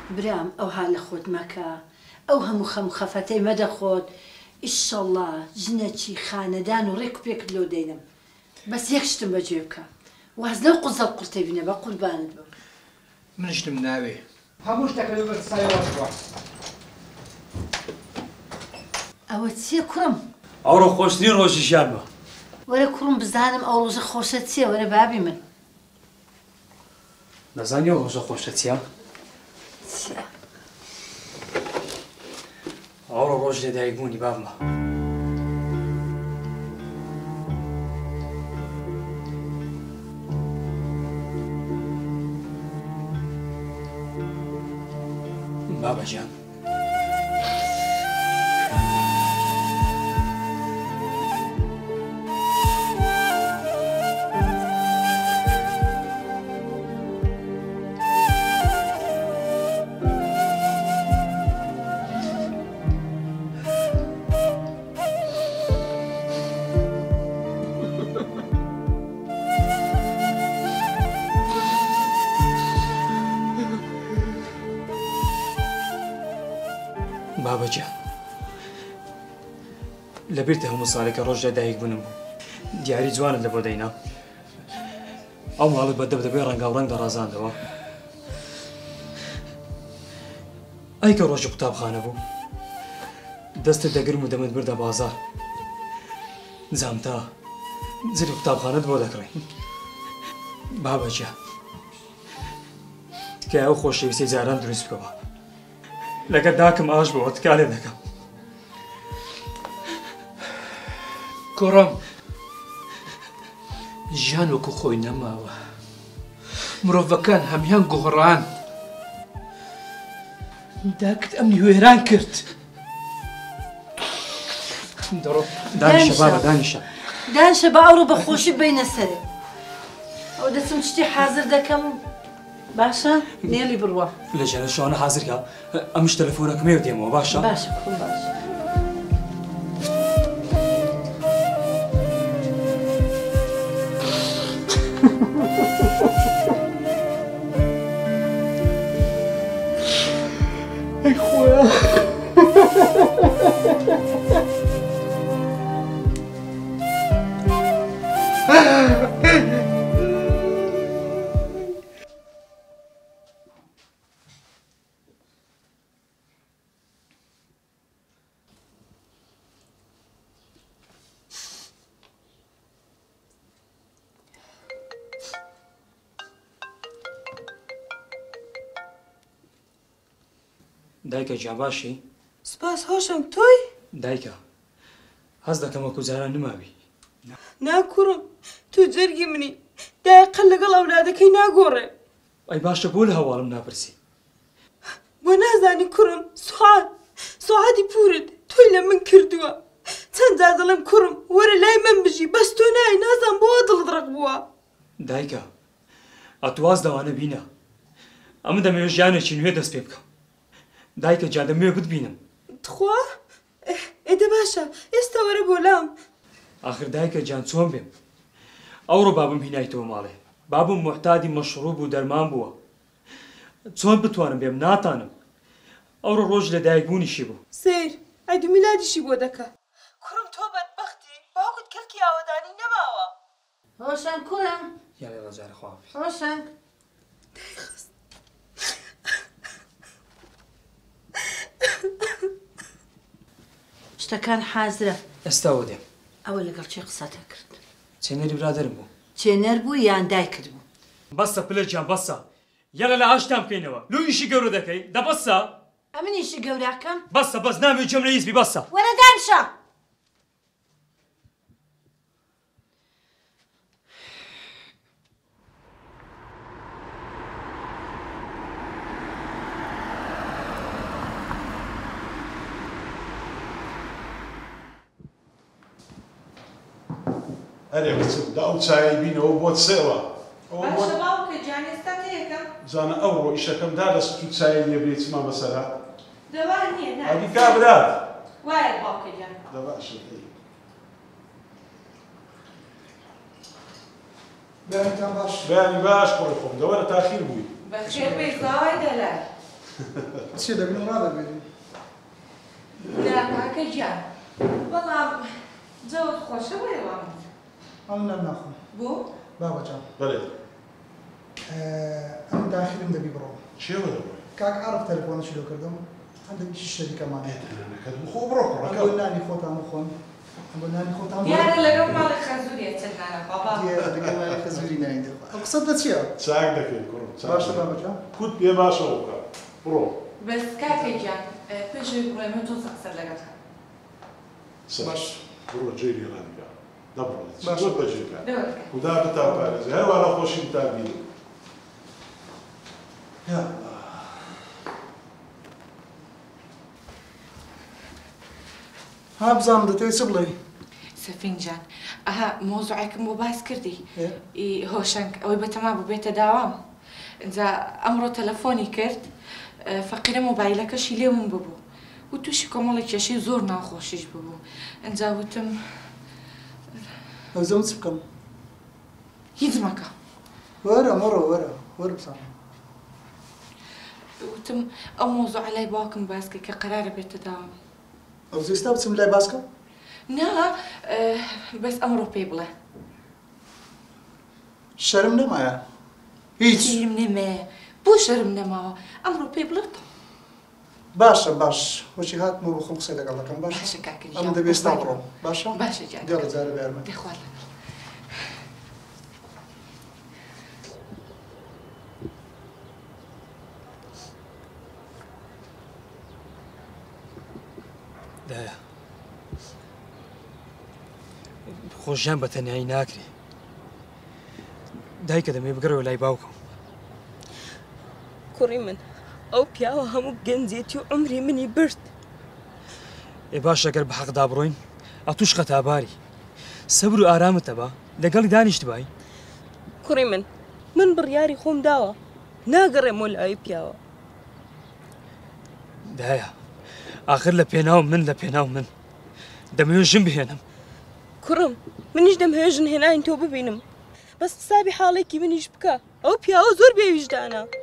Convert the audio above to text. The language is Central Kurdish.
برام ئەو ها لە خۆت مەکە ئەو هەموو خەمخەفەتەی مەدەخۆت ئیشەڵڵا ژنەکی خانەدان و ڕێک و پێکت لۆ دەینم بەس یەک شتم بەجێ بکە واز لەو قوزەڵ قورتەی بینە بە قوربانت بم منشتم ناوێ هەموو شتەکە بەر سایەوە بڕە ئەوە چییە کوڕم؟ ئەوڕۆ خۆشترین ڕۆژیشیان بە وەرە کوڕم بزانم ئەو ڕۆژە خۆشە چییە وەرە بابی من نەزانی ئەو ڕۆژە خۆشە چییە؟ چییە؟ ئەوڕۆ ڕۆژ لێدایکبوونی بابمە بابا جان بابا جان لەبیرتە هەموو ساڵێکە ڕۆژ لەدایک بوونم بوو دیاری جوانت لە بۆ دەینا ئەو ماڵت بە دەبدەبێ ڕەنگاوڕەنگ دەڕازاندەوە ئەیکە ڕۆژی قوتابخانە بوو دەستت دەگرم و دەمت بردە بازار جامتا زری قوتابخانەت بۆ دەکڕی بابا جان تکایە ئەو خۆشەویستەی جاران دروست بکەوە لەگە داکم ئاش بەوە تکالێ دەکەم کوڕم ژیان وەکو خۆی نەماوە مرۆڤەکان هەمیان گۆڕان داکت ئەمنی وێران کرد دەڕۆ دانیشە بابا دانیشە دانیشە بە ئەوڕۆ بەخۆشی بینە سەرێ ئەو دەچم شتی حازر دەکەم باشە نێلی بڕوە لە ژێرە شوانە حازرکە ئەمش تەلەفۆنەکەمێ دێمەوە باشە باشە کوڕم باشە ئەی خۆیا دایکە گیان باشی؟ سپاس هۆشم تۆی؟ دایکە هەز دەکەم وەکو جاران نماوی ناکوڕم تو جەرگی منی دایقە لەگەڵ ئەولادەکەی ناگۆڕێ ئەی باشە بۆ لە هەواڵم ناپرسی بۆ نازانی کوڕم سوعادی پورت تۆی لە من کردووە چەند جار دەڵێم کوڕم وەرە لای من بژی بەس تۆ نای نازان بۆ دڵت ڕق بووە دایکە ئەتواز دەوانە بینە ئەمە دەمەوێت ژیانێکی نوێ دەست پێ بکەم دایکە جا دەمەوێت بتبینم تخوا ئێدە باشە ئێستا وەرە بۆ لام ئاخر دایکە جان چۆن بێم ئەوڕۆ بابم هینایتەوە ماڵێ بابم محتادی مەشروب و دەرمان بووە چۆن بتوانم بێم ناتانم ئەوڕۆ ڕۆژ لە دایکبوونیشی بوو سیر ئەیدو میلادیشی بۆ دەکە کوڕم تۆ بەدبەختی باوکت کەلکی ئاوەدانی نەماوە ڕۆشن کوڕم یاڵێ ڕەجارە خواف ڕۆشن شتەکان حازرە ئێستاوە دێم ئەوە لەگەڵ چێ قسەتە کرد چێنەری برادرم بوو چێنەر بوو یان دایکت بوو بەسە پلەجیان بەسە یەڵە لە ئاشتان بکەینەوە لو ئیشی گەورە دەکەی دەبەسە ئەمنیشی گەوراکەم بەسە بەس نامێ جەم لە هیزبی بەسە وەرە دانشە هەرێ بچم دا ئەو چایە بینەوە بۆت سێوە باشە باوکە جان ئێستا تێیەکەم زانە ئەوڕۆ ئیشەکەم دادەست و چایە لێ بێ چما بەسەرا دەوا نییە نا ئەدی کا برات وایە باوکە جان دە باشە بەیانتان باش بەیانی باش کوڕی خۆم دەوەرە تاخیر بووی بەخێر بێ زاوای دەلای چی دەبین و ڕادەبێنین لا کاکە گیان بەڵام جەوت خۆشە وێوان ئەم ناخۆم بۆ؟ بابەجان بەڵێ ئەم داخلم دەبی بڕۆ چێوە دەبڕۆ کاک عرف تەلەفۆنەشی لۆ کردم هەندێک شەریکەمانێ تەلەفۆنەکەت بخۆ بڕۆ ئەم کوڕەکە بۆ نانی خۆتان بخۆن ئەم بۆ نانی خۆتان دیارە لەگەڵ ماڵی خەزوریە چەندانە بابا دەگەڵ نانی خەزوری نانی دەخوا ئەو قسەت بە چییە؟ چاک دەکەین کوڕم باشە بابەجان کوت پێ باشەوە بکە بڕۆ بەس کاکە گیان پێشەوەی بڕۆیمە تۆ قسەت لەگەڵ باش بڕۆ جێری ڕەنگە دەبڕێت باش. زۆر بەجێکە دەوەرکە خدا بتاپارێزێ هەروە نەخۆشیم تا بینم یا ها بزانم دەتەوێت چ بڵێ سەفینجان ئەها مۆزوعێکم بۆ باس کردی هۆشنگ ئەوەی بەتەما ببێتە داوام اینجا ئەمڕۆ تەلەفۆنی کرد فەقیرە مۆبایلەکەشی لێوم ببوو و تووشی کۆمەڵی کێشەی زۆر ناخۆشیش ببوو اینجا وتم ئەو زەم چ بکەم هیچ مەکە وەرە مەڕۆ وەرە بزانم وتم ئەو مۆزوع لای باوکم باسکە کە قەرارە بێتە داوام ئەو زێستا بچم لای باسکە نا بەس ئەمڕۆ پێی بڵێ شەرم نەمایە هیچ شەرم نەمێ بۆ شەرم نەماوە ئەمڕۆ پێی بڵێ باشە باش وەچی هاتمەوە بۆ خۆم قسەی لەگەڵ دەکەم باشە باشە کاکە ئەم دەبێت ئێستا بڕۆم باشە باشە جان دیارە جارە بێرمە دەخوات لەگەڵ دایە خۆشیان بە تەنایی ناکرێ دایکە دەمێ بگەڕەوە لای باوکم کوڕی من ئەو پیاوە هەموو گەنجێتی و عمری منی برد ئێ باش ئەگەر بە حەقدا بڕۆین ئەتوش قەتاباری سەبر و ئارامتە بە لەگەڵی دانیشت بای کوڕی من بڕیاری خۆم داوە ناگەڕێمەوە لای پیاوە دایە ئاخر لە پێناو من لە پێناو من دەمەوێت ژن بهێنم کوڕم منیش دەمهێژن هێناین تۆ ببینم بەس حسابی حاڵێکی منیش بکە ئەو پیاوە زۆر بێویژدانە